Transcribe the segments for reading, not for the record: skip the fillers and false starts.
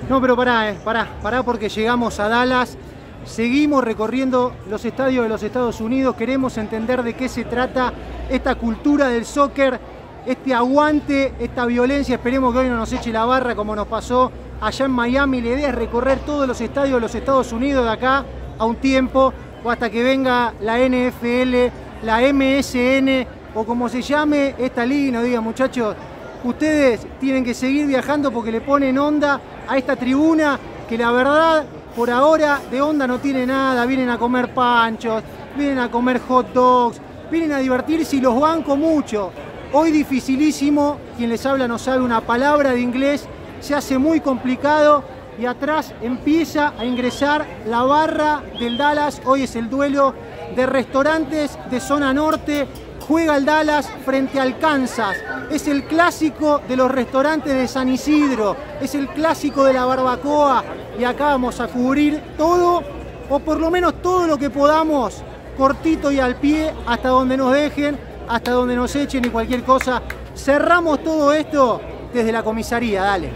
No, pero pará porque llegamos a Dallas, seguimos recorriendo los estadios de los Estados Unidos, queremos entender de qué se trata esta cultura del soccer, este aguante, esta violencia. Esperemos que hoy no nos eche la barra como nos pasó allá en Miami. La idea es recorrer todos los estadios de los Estados Unidos de acá a un tiempo, o hasta que venga la NFL, la MSN, o como se llame esta liga y nos diga, muchachos, ustedes tienen que seguir viajando porque le ponen onda a esta tribuna, que la verdad, por ahora, de onda no tiene nada. Vienen a comer panchos, vienen a comer hot dogs, vienen a divertirse y los banco mucho. Hoy dificilísimo, quien les habla no sabe una palabra de inglés, se hace muy complicado y atrás empieza a ingresar la barra del Dallas. Hoy es el duelo de Restaurantes de zona norte. Juega el Dallas frente al Kansas. Es el clásico de los restaurantes de San Isidro. Es el clásico de la barbacoa. Y acá vamos a cubrir todo, o por lo menos todo lo que podamos, cortito y al pie, hasta donde nos dejen, hasta donde nos echen y cualquier cosa. Cerramos todo esto desde la comisaría, dale.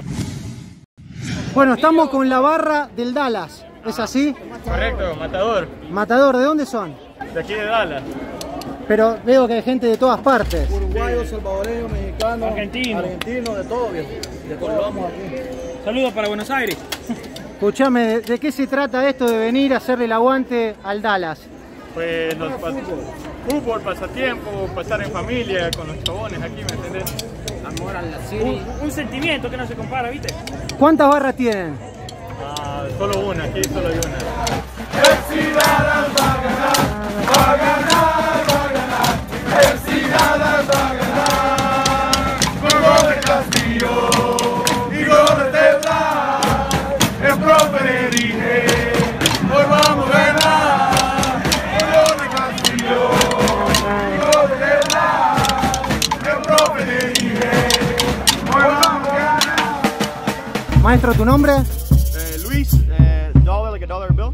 Bueno, estamos con la barra del Dallas. ¿Es así? Correcto, Matador. Matador, ¿de dónde son? De aquí de Dallas. Pero veo que hay gente de todas partes. Uruguayos, salvadoreños, mexicanos, argentinos, de todo, viejo. De todo vamos aquí. Saludos para Buenos Aires. Escuchame, ¿de qué se trata esto de venir a hacerle el aguante al Dallas? Pues fútbol, pasatiempo, pasar en familia con los chabones aquí, ¿me entendés? Amor a la city. Un sentimiento que no se compara, ¿viste? ¿Cuántas barras tienen? Solo una, aquí solo hay una. El Dallas va a ganar, va a ganar, va a ganar. El Dallas va a ganar. Con gol de Castillo y gol de Tebla. El profe le dije, hoy vamos a ganar. Con gol de Castillo y gol de Tebla. El profe le dije, hoy vamos a ganar. Maestro, ¿tu nombre? Luis, dollar like a dollar bill.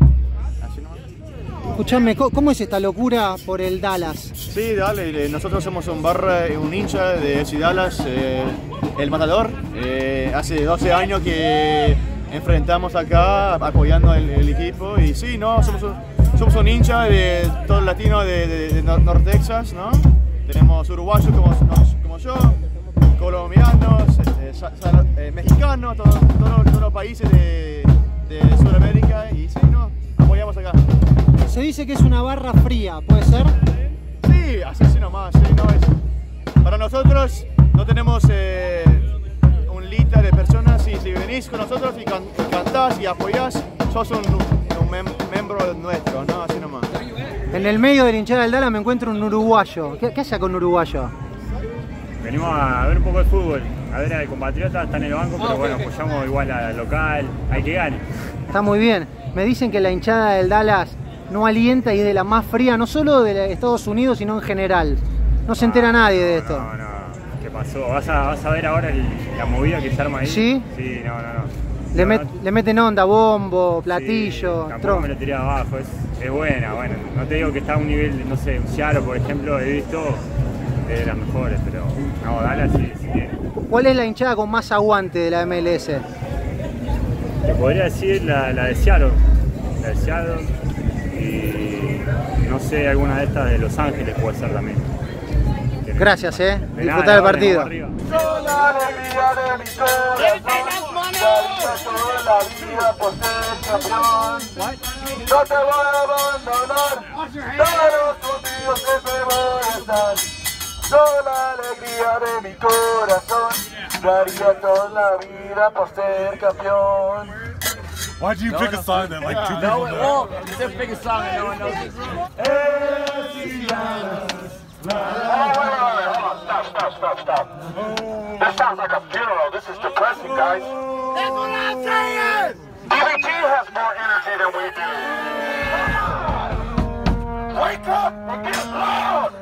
Escuchame, ¿cómo es esta locura por el Dallas? Sí, dale, nosotros somos un barra, un hincha de FC Dallas, el Matador. Hace 12 años que enfrentamos acá apoyando el equipo y sí, no, somos un hincha de todo el latino de North Texas, ¿no? Tenemos uruguayos como yo, colombianos, mexicanos, todos los países de Sudamérica y sí, no, apoyamos acá. Se dice que es una barra fría, ¿puede ser? Sí, así nomás, sí, no es. Para nosotros no tenemos un lista de personas y si venís con nosotros y cantás y apoyás, sos un miembro nuestro, ¿no? Así nomás. En el medio de la hinchada del Dallas me encuentro un uruguayo. ¿Qué hace con un uruguayo? Venimos a ver un poco de fútbol, a ver al compatriota, está en el banco, pero bueno, apoyamos igual al local, hay que gane. Está muy bien. Me dicen que la hinchada del Dallas no alienta y es de la más fría, no solo de Estados Unidos, sino en general. No se entera nadie de esto. No, ¿qué pasó? ¿Vas a ver ahora la movida que se arma ahí? ¿Sí? Sí, no. Le meten onda, bombo, platillo, sí, tampoco me lo tiré abajo, es buena, bueno. No te digo que está a un nivel, no sé, un Seattle, por ejemplo, he visto de las mejores, pero no, Dallas sí tiene. ¿Cuál es la hinchada con más aguante de la MLS? Te podría decir la de Seattle. La de Seattle. Y no sé, alguna de estas de Los Ángeles puede ser también. Gracias, disfrutar el partido. Son la alegría de mi corazón, toda la vida por ser campeón. No te voy a abandonar, todos contigo siempre voy a estar. Son la alegría de mi corazón, daría toda la vida por ser campeón. Why'd you pick a song that like two people know? Just pick a song and no one knows it. Stop. This sounds like a funeral. This is depressing, guys. That's what I'm saying! EVG has more energy than we do. Wake up and get loud!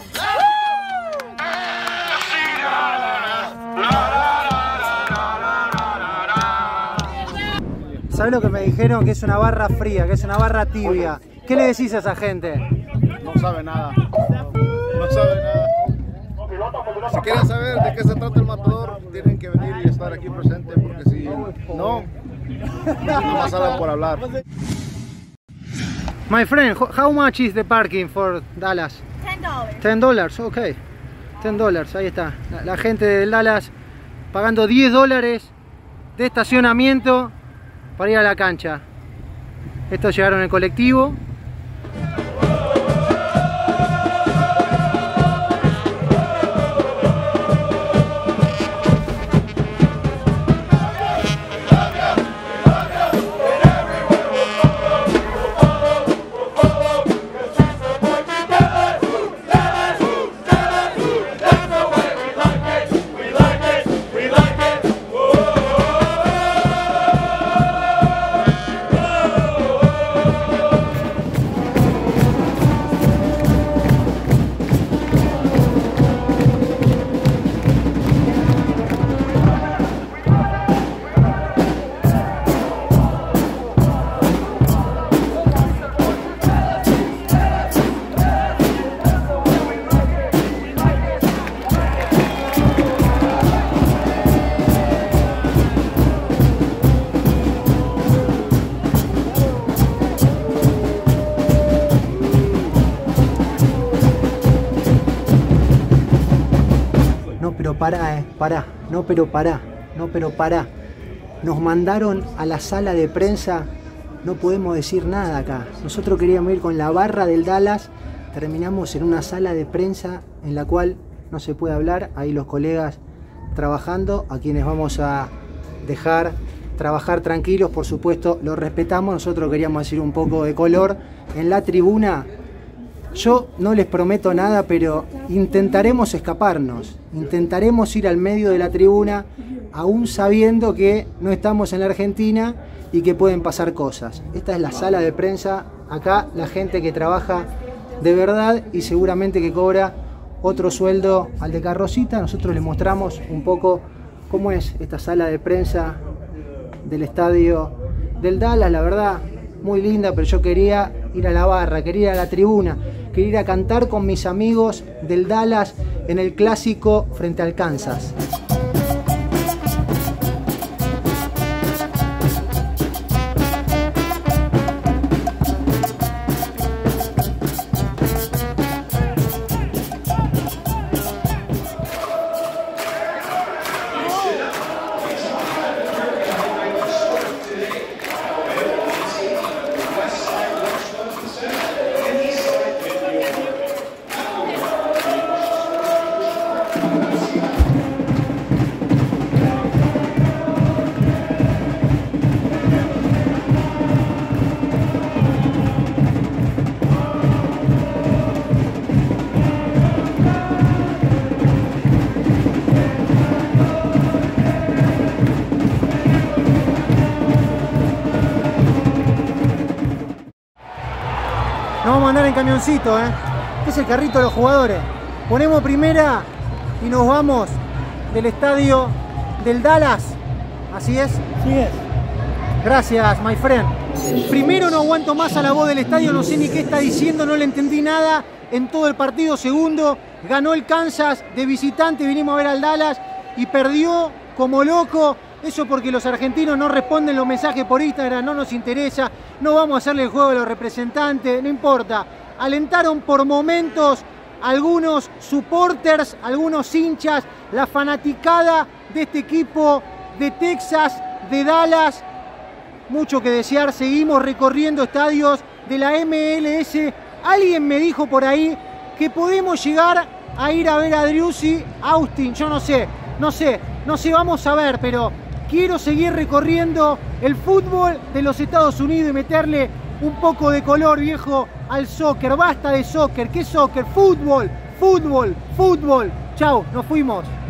¿Sabes lo que me dijeron? Que es una barra fría, que es una barra tibia. ¿Qué le decís a esa gente? No sabe nada. No sabe nada. Si quieren saber de qué se trata el Matador, tienen que venir y estar aquí presente, porque si no pasaran por hablar. My friend, how much is the parking for Dallas? $10. $10, ok. $10, ahí está. La gente de Dallas pagando $10 de estacionamiento para ir a la cancha. Estos llegaron en colectivo. Pará. Nos mandaron a la sala de prensa, no podemos decir nada acá. Nosotros queríamos ir con la barra del Dallas, terminamos en una sala de prensa en la cual no se puede hablar. Ahí los colegas trabajando, a quienes vamos a dejar trabajar tranquilos, por supuesto, los respetamos. Nosotros queríamos decir un poco de color en la tribuna. Yo no les prometo nada, pero intentaremos escaparnos, intentaremos ir al medio de la tribuna, aún sabiendo que no estamos en la Argentina y que pueden pasar cosas. Esta es la sala de prensa, acá la gente que trabaja de verdad y seguramente que cobra otro sueldo al de Carrocita. Nosotros les mostramos un poco cómo es esta sala de prensa del estadio del Dallas, la verdad, muy linda, pero yo quería ir a la barra, quería ir a la tribuna, quería ir a cantar con mis amigos del Dallas en el clásico frente al Kansas. Nos vamos a andar en camioncito, Este es el carrito de los jugadores. Ponemos primera y nos vamos del estadio del Dallas. ¿Así es? Sí es. Gracias, my friend. Primero, no aguanto más a la voz del estadio, no sé ni qué está diciendo, no le entendí nada en todo el partido. Segundo, ganó el Kansas de visitante, vinimos a ver al Dallas y perdió como loco. Eso porque los argentinos no responden los mensajes por Instagram, no nos interesa, no vamos a hacerle el juego de los representantes, no importa. Alentaron por momentos algunos supporters, algunos hinchas, la fanaticada de este equipo de Texas, de Dallas. Mucho que desear, seguimos recorriendo estadios de la MLS. Alguien me dijo por ahí que podemos llegar a ir a ver a Driussi Austin, yo no sé, vamos a ver, pero quiero seguir recorriendo el fútbol de los Estados Unidos y meterle un poco de color, viejo, al soccer. Basta de soccer, ¿qué soccer? Fútbol, fútbol, fútbol. Chau, nos fuimos.